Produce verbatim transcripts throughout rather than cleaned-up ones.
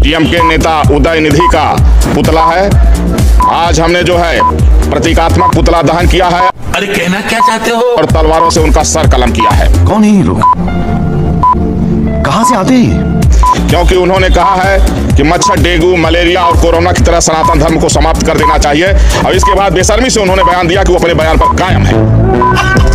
DM के नेता उदयनिधि का पुतला है। आज हमने जो है प्रतीकात्मक पुतला दहन किया है। अरे कहना क्या चाहते हो? और तलवारों से उनका सर कलम किया है। कौन है ये लोग? कहां से आते हैं? क्योंकि उन्होंने कहा है कि मच्छर, डेंगू, मलेरिया और कोरोना की तरह सनातन धर्म को समाप्त कर देना चाहिए। और इसके बाद बेशर्मी से उन्होंने बयान दिया कि वो अपने बयान पर कायम है।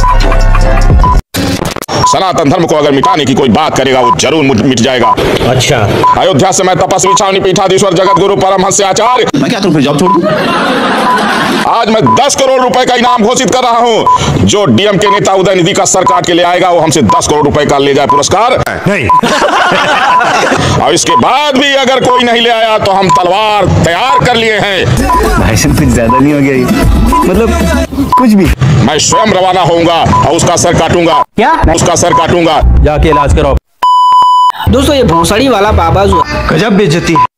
सनातन धर्म को अगर मिटाने की कोई बात करेगा वो जरूर मिट जाएगा। अच्छा, अयोध्या से मैं तपस्वी छावनी पीठाधीश्वर जगत गुरु परमहंस आचार्य, मैं क्या तुम फिर जॉब छोड़ दूं? आज मैं दस करोड़ रुपए का इनाम घोषित कर रहा हूं। जो डीएम के नेता उदयनिधि का सर काट के ले आएगा वो हमसे दस करोड़ रुपए का ले जाए पुरस्कार। नहीं। और इसके बाद भी अगर कोई नहीं ले आया तो हम तलवार तैयार कर लिए हैं। भाई साहब कुछ ज्यादा नहीं हो गया ये? मतलब कुछ भी। मैं स्वयं रवाना होऊंगा और उसका सर काटूंगा। क्या? उसका सर काटूंगा। जाके इलाज करो। दोस्तों, ये भौसड़ी वाला बाबा जो गजब बेइज्जती है।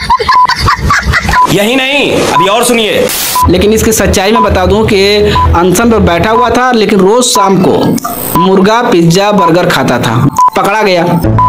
यही नहीं, अभी और सुनिए। लेकिन इसकी सच्चाई में बता दूं कि अनशन पर बैठा हुआ था, लेकिन रोज शाम को मुर्गा, पिज्जा, बर्गर खाता था। पकड़ा गया।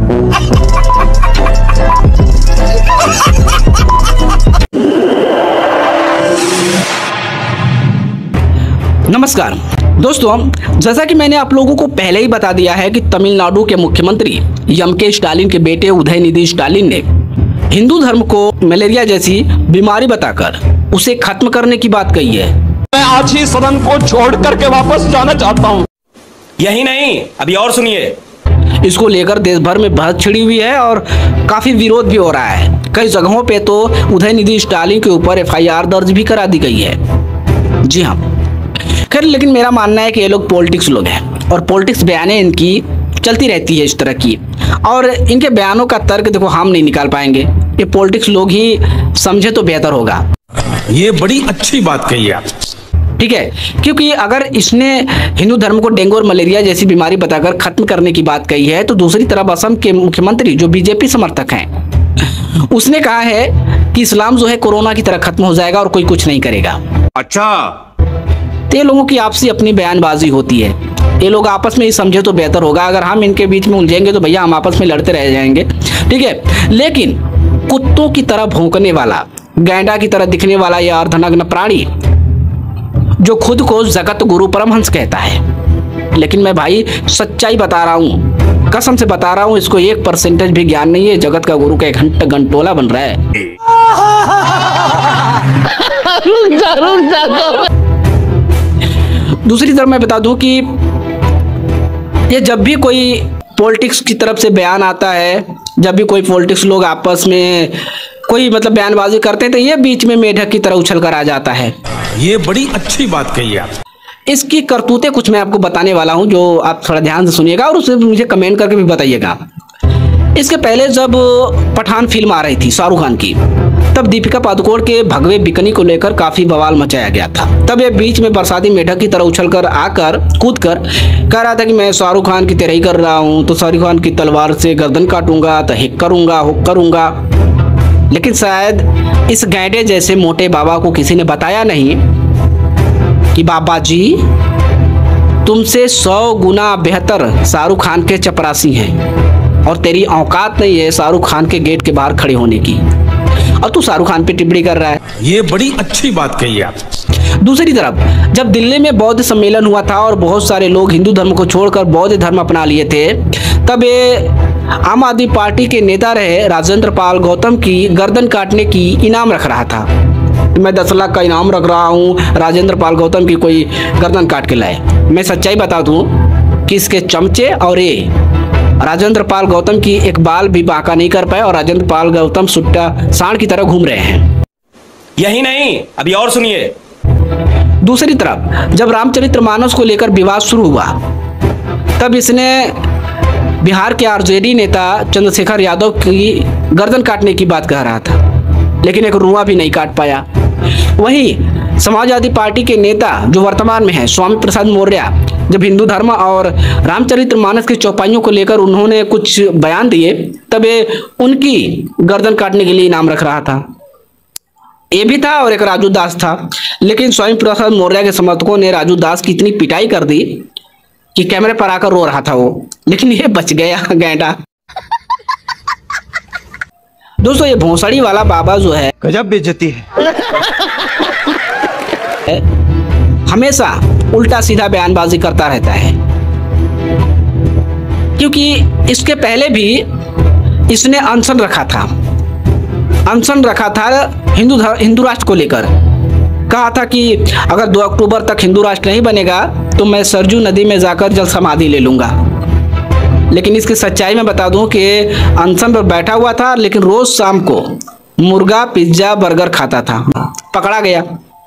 नमस्कार दोस्तों, जैसा कि मैंने आप लोगों को पहले ही बता दिया है कि तमिलनाडु के मुख्यमंत्री एम के स्टालिन के बेटे उदयनिधि स्टालिन ने हिंदू धर्म को मलेरिया जैसी बीमारी बताकर उसे खत्म करने की बात कही है। मैं आज ही सदन को छोड़ करके वापस जाना चाहता हूँ। यही नहीं, अभी और सुनिए। इसको लेकर देश भर में बहस छिड़ी हुई है और काफी विरोध भी हो रहा है। कई जगहों पे तो उदयनिधि स्टालिन के ऊपर एफ आई आर दर्ज भी करा दी गई है। जी हाँ, खैर, लेकिन मेरा मानना है कि ये लोग पॉलिटिक्स लोग हैं और पॉलिटिक्स बयानें इनकी चलती रहती है इस तरह की, और इनके बयानों का तर्क देखो हम नहीं निकाल पाएंगे। ये पॉलिटिक्स लोग ही समझे तो बेहतर होगा। ये बड़ी अच्छी बात कही आप। ठीक है, क्योंकि अगर इसने हिंदू धर्म को डेंगू और मलेरिया जैसी बीमारी बताकर खत्म करने की बात कही है, तो दूसरी तरफ असम के मुख्यमंत्री जो बीजेपी समर्थक हैं, उसने कहा है कि इस्लाम जो है कोरोना की तरह खत्म हो जाएगा और कोई कुछ नहीं करेगा। अच्छा, तो ये लोगों की आपसी अपनी बयानबाजी होती है। ये लोग आपस में ही समझे तो बेहतर होगा। अगर हम इनके बीच में उलझेंगे तो भैया हम आपस में लड़ते रह जाएंगे। ठीक है, लेकिन कुत्तों की तरह भौंकने वाला, गैंडा की तरह दिखने वाला यह अर्धनग्न प्राणी जो खुद को जगत गुरु परमहंस कहता है, लेकिन मैं भाई सच्चाई बता रहा हूँ, कसम से बता रहा हूँ, इसको एक परसेंटेज भी ज्ञान नहीं है। जगत का गुरु का एक घंटा घंटोला बन रहा है। दूसरी तरफ मैं बता दूं कि ये जब भी कोई पॉलिटिक्स की तरफ से बयान आता है, जब भी कोई पॉलिटिक्स लोग आपस में कोई मतलब बयानबाजी करते हैं, तो ये बीच में मेढक की तरह उछल कर आ जाता है। ये बड़ी अच्छी बात कही आप। इसकी करतूतें कुछ मैं आपको बताने वाला हूं, जो आप थोड़ा ध्यान से सुनिएगा और उसे मुझे कमेंट करके भी बताइएगा। इसके पहले जब पठान फिल्म आ रही थी शाहरुख खान की, तब दीपिका पादुकोण के भगवे बिकनी को लेकर काफी बवाल मचाया गया था। तब ये बीच में बरसाती मेढक की तरह उछलकर आकर कूद कर कह रहा था कि मैं शाहरुख खान की तरह ही कर रहा हूं, तो शाहरुख खान की तलवार से गर्दन काटूंगा, तो हिक करूंगा, हुक करूंगा। लेकिन शायद इस गैंडे जैसे मोटे बाबा को किसी ने बताया नहीं कि बाबा जी तुमसे सौ गुना बेहतर शाहरुख खान के चपरासी हैं और तेरी औकात नहीं है शाहरुख खान के गेट के बाहर खड़े होने की, और तू शाहरुख खान पे टिप्पणी कर रहा है। ये बड़ी अच्छी बात कही आप। दूसरी तरफ जब दिल्ली में बौद्ध सम्मेलन हुआ था और बहुत सारे लोग हिंदू धर्म को छोड़कर बौद्ध धर्म अपना लिए थे, तब ये आम आदमी पार्टी के नेता रहे राजेंद्र पाल गौतम की गर्दन काटने की इनाम रख रहा था। मैं दस लाख का इनाम रख रहा हूँ, राजेंद्र पाल गौतम की कोई गर्दन काट के लाए। मैं सच्चाई बता दूं कि इसके चमचे और ये राजेंद्र पाल गौतम की एक बाल भी बांका नहीं कर पाए और राजेंद्र पाल गौतम सुट्टा सांड की तरह घूम रहे हैं। यही नहीं, अभी और सुनिए। दूसरी तरफ जब रामचरितमानस को लेकर विवाद शुरू हुआ, तब इसने बिहार के आरजेडी नेता चंद्रशेखर यादव की गर्दन काटने की बात कह रहा था, लेकिन एक रुआ भी नहीं काट पाया। वहीं समाजवादी पार्टी के नेता जो वर्तमान में है स्वामी प्रसाद मौर्य, जब हिंदू धर्म और रामचरितमानस की चौपाइयों को लेकर उन्होंने कुछ बयान दिए, तब ये उनकी गर्दन काटने के लिए इनाम रख रहा था। ये भी था और एक राजू दास था, लेकिन स्वामी प्रसाद मौर्य के समर्थकों ने राजू दास की इतनी पिटाई कर दी कि कैमरे पर आकर रो रहा था वो, लेकिन ये बच गया गैंडा। दोस्तों ये भोसड़ी वाला बाबा जो है गजब बेइज्जती है। हमेशा उल्टा सीधा बयानबाजी करता रहता है, क्योंकि इसके पहले भी इसने अनशन रखा था अनशन रखा था हिंदू हिंदू राष्ट्र को लेकर। कहा था कि अगर दो अक्टूबर तक हिंदू राष्ट्र नहीं बनेगा तो मैं सरजू नदी में जाकर जल समाधि ले लूंगा। लेकिन इसकी सच्चाई में बता दूं कि अनशन पर बैठा हुआ था, लेकिन रोज शाम को मुर्गा पिज्जा बर्गर खाता था, पकड़ा गया।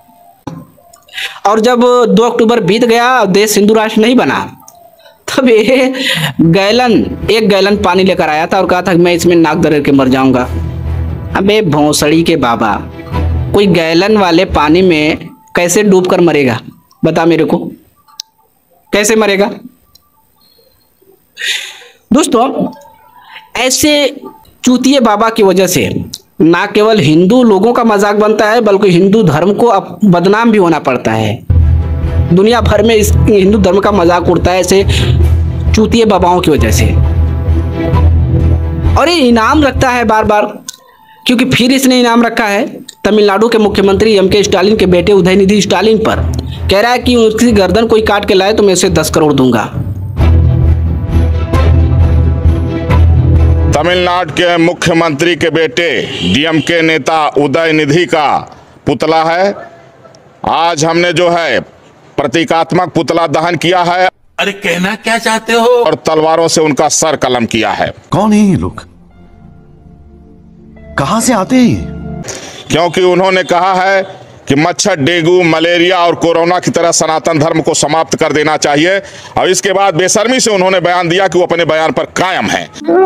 और जब दो अक्टूबर बीत गया और देश हिंदू राष्ट्र नहीं बना, तब ये गैलन एक गैलन पानी लेकर आया था और कहा था कि मैं इसमें नाक दरेर के मर जाऊंगा। अबे भोसड़ी के बाबा, कोई गैलन वाले पानी में कैसे डूब कर मरेगा? बता मेरे को, कैसे मरेगा? दोस्तों ऐसे चूतिए बाबा की वजह से ना केवल हिंदू लोगों का मजाक बनता है, बल्कि हिंदू धर्म को अब बदनाम भी होना पड़ता है। दुनिया भर में इस हिंदू धर्म का मजाक उड़ता है ऐसे चूतिए बाबाओं की वजह से। और ये इनाम रखता है बार बार, क्योंकि फिर इसने इनाम रखा है तमिलनाडु के मुख्यमंत्री एम के स्टालिन के बेटे उदयनिधि स्टालिन पर। कह रहा है कि उसकी गर्दन कोई काट के लाए तो मैं उसे दस करोड़ दूंगा। तमिलनाडु के मुख्यमंत्री के बेटे डीएमके नेता उदयनिधि का पुतला है। आज हमने जो है प्रतीकात्मक पुतला दहन किया है। अरे कहना क्या चाहते हो? और तलवारों से उनका सर कलम किया है। कौन है ये लोग? कहां से आते हैं ये? क्योंकि उन्होंने कहा है कि मच्छर, डेंगू, मलेरिया और कोरोना की तरह सनातन धर्म को समाप्त कर देना चाहिए। और इसके बाद बेशर्मी से उन्होंने बयान दिया कि वो अपने बयान पर कायम है।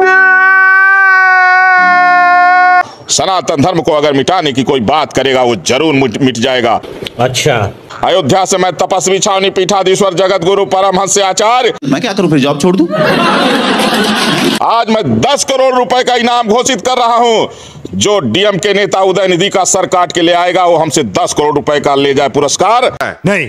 सनातन धर्म को अगर मिटाने की कोई बात करेगा वो जरूर मिट जाएगा। अच्छा, अयोध्या से मैं तपस्वी छावनी पीठाधीश्वर जगत गुरु परमहंस आचार्य, मैं क्या करूं फिर? जॉब छोड़ दूं? आज मैं दस करोड़ रुपए का इनाम घोषित कर रहा हूं। जो डीएमके नेता उदयनिधि का सर काट के ले आएगा वो हमसे दस करोड़ रुपए का ले जाए पुरस्कार। नहीं।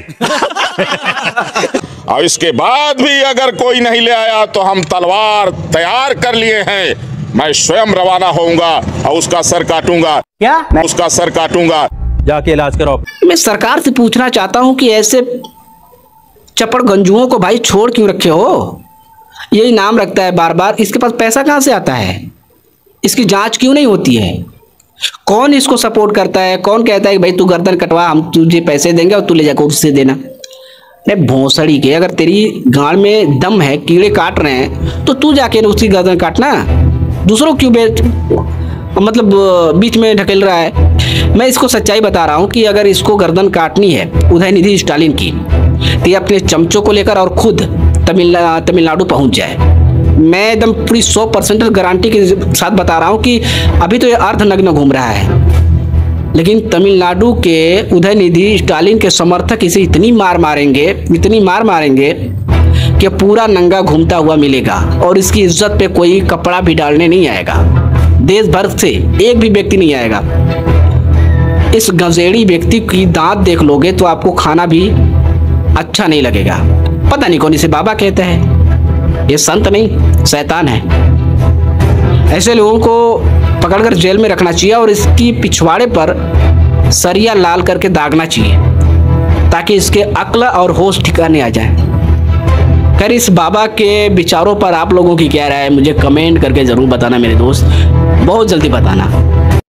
और इसके बाद भी अगर कोई नहीं ले आया तो हम तलवार तैयार कर लिए हैं। मैं स्वयं रवाना होऊंगा और उसका सर काटूंगा। क्या? मैं उसका सर काटूंगा। जाके इलाज कराओ। मैं सरकार से पूछना चाहता हूं कि ऐसे चपड़ गंजुओं को भाई छोड़ क्यों रखे हो? यही नाम रखता है बार बार। इसके पास पैसा कहां से आता है? इसकी जांच क्यों नहीं होती है? कौन इसको सपोर्ट करता है? कौन कहता है कि भाई तू गर्दन कटवा, हम तुझे पैसे देंगे और तू ले जाकर उससे देना? अरे भोसड़ी के, अगर तेरी गाड़ में दम है, कीड़े काट रहे हैं, तो तू जाके उसकी गर्दन काटना। दूसरों क्यों बेच मतलब बीच में ढकेल रहा है? मैं इसको सच्चाई बता रहा हूं कि अगर इसको गर्दन काटनी है उदयनिधि स्टालिन की, तो ये अपने चमचों को लेकर और खुद तमिल तमिलनाडु पहुंच जाए। मैं एकदम पूरी सौ परसेंट गारंटी के साथ बता रहा हूं कि अभी तो ये अर्धनग्न घूम रहा है, लेकिन तमिलनाडु के उदयनिधि स्टालिन के समर्थक इसे इतनी मार मारेंगे इतनी मार मारेंगे कि पूरा नंगा घूमता हुआ मिलेगा और इसकी इज्जत पे कोई कपड़ा भी डालने नहीं आएगा। देश भर से एक भी व्यक्ति नहीं आएगा। इस गंजेड़ी व्यक्ति की दांत देख लोगे तो आपको खाना भी अच्छा नहीं लगेगा। पता नहीं कौन इसे बाबा कहते हैं। ये संत नहीं, शैतान है। ऐसे लोगों को पकड़कर जेल में रखना चाहिए और इसकी पिछवाड़े पर सरिया लाल करके दागना चाहिए, ताकि इसके अक्ल और होश ठिकाने आ जाए। खैर, इस बाबा के विचारों पर आप लोगों की क्या राय है मुझे कमेंट करके जरूर बताना मेरे दोस्त, बहुत जल्दी बताना।